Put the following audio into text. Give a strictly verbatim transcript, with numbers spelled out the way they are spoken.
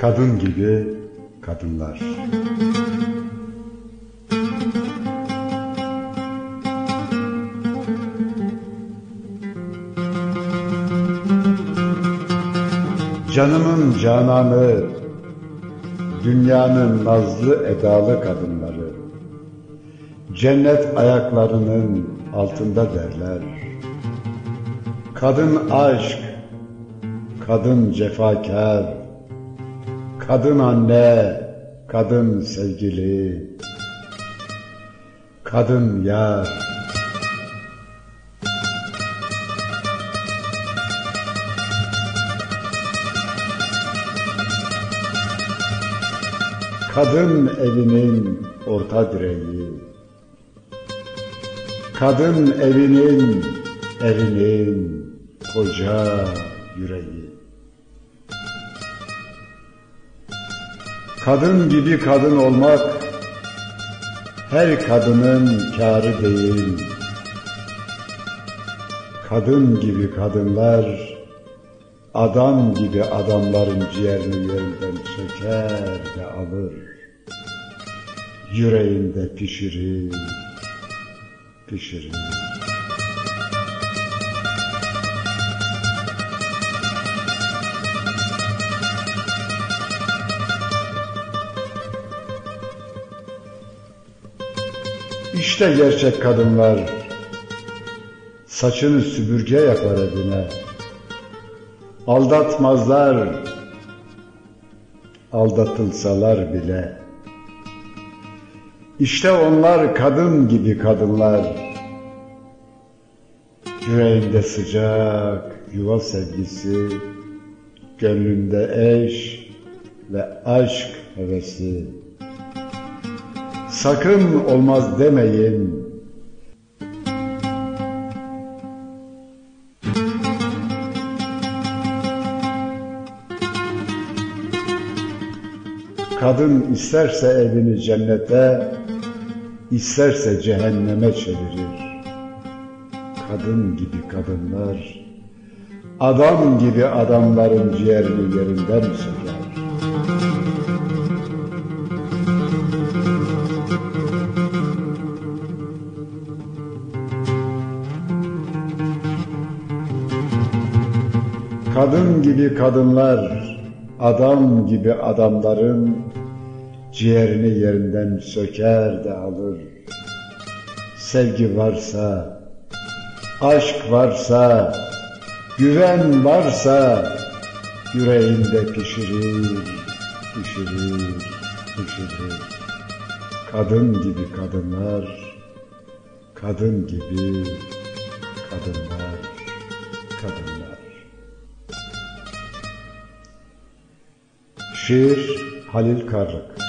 Kadın gibi kadınlar. Canımın cananı, dünyanın nazlı edalı kadınları, cennet ayaklarının altında derler. Kadın aşk, kadın cefakar, kadın anne, kadın sevgili, kadın yar. Kadın evinin orta direği, kadın evinin, evinin koca yüreği. Kadın gibi kadın olmak her kadının kârı değil. Kadın gibi kadınlar adam gibi adamların ciğerini yerinden söker ve alır. Yüreğinde pişirir, pişirir. İşte gerçek kadınlar, saçını süpürge yapar evine. Aldatmazlar, aldatılsalar bile. İşte onlar kadın gibi kadınlar, yüreğinde sıcak yuva sevgisi, gönlünde eş ve aşk hevesi. Sakın olmaz demeyin, kadın isterse evini cennete, isterse cehenneme çevirir. Kadın gibi kadınlar, adam gibi adamların ciğerini yerinden söker. Kadın gibi kadınlar, adam gibi adamların ciğerini yerinden söker de alır. Sevgi varsa, aşk varsa, güven varsa, yüreğinde pişirir, pişirir, pişirir. Kadın gibi kadınlar, kadın gibi kadınlar, kadınlar. Şiir Halil Karlık.